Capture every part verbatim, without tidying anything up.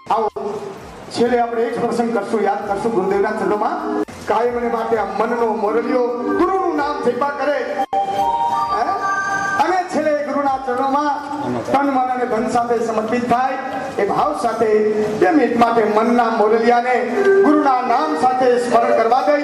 आओ छेले આપણે એક પ્રસંગ કરશું, યાદ કરશું ગુરુદેવના ચરણોમાં કાયમને માટે આ મનનો મોરલિયો ગુરુનું નામ જપા કરે અને છેલે ગુરુના ચરણોમાં તન મન અને ધન સાથે સમર્પિત થાય એ ભાવ સાથે બે મિનિટ માટે મનના મોરલિયાને ગુરુના નામ સાથે સ્મરણ કરવા દે।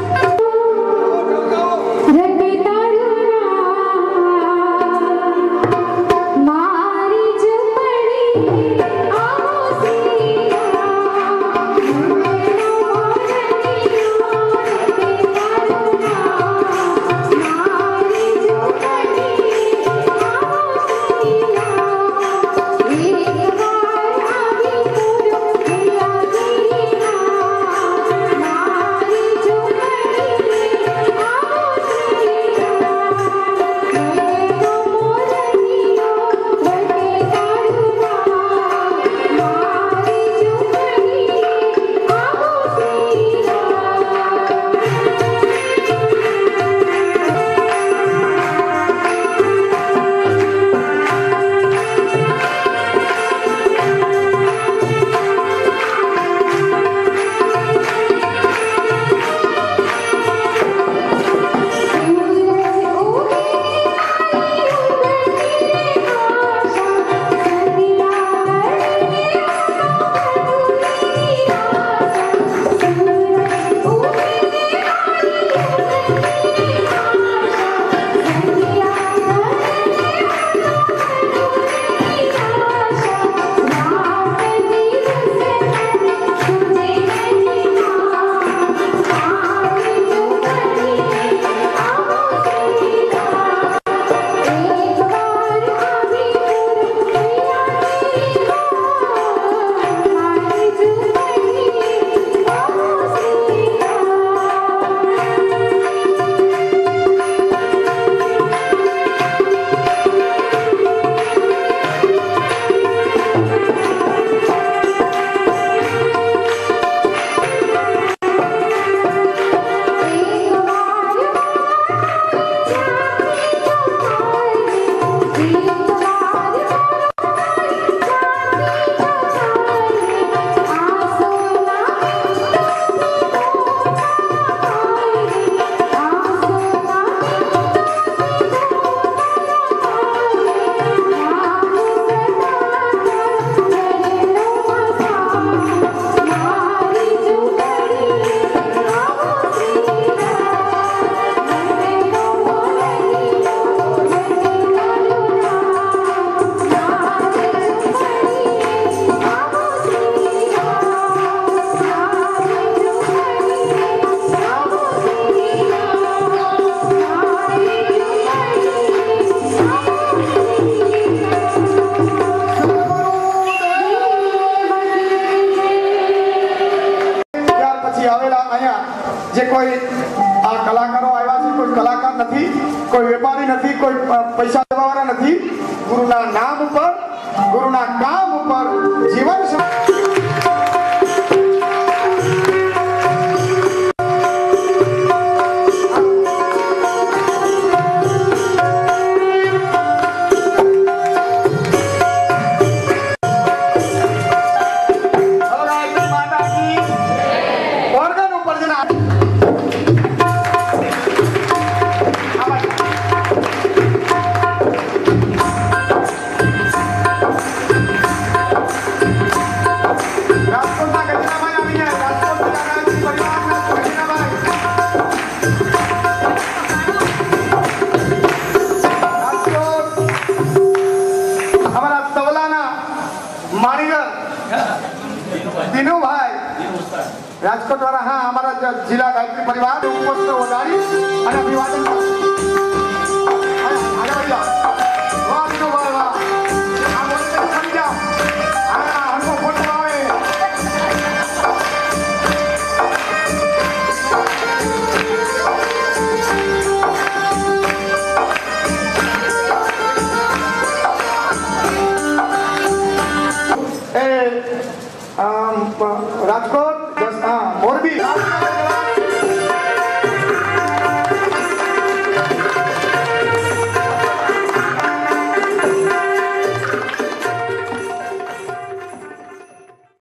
पैसा देवावाळा नहीं, गुरुना नाम पर गुरुना काम पर जीवन राजकोट वाला हाँ हमारा जिला गायत्री परिवार उपस्थित वडारी और अभिवादन राजकोट मोरबी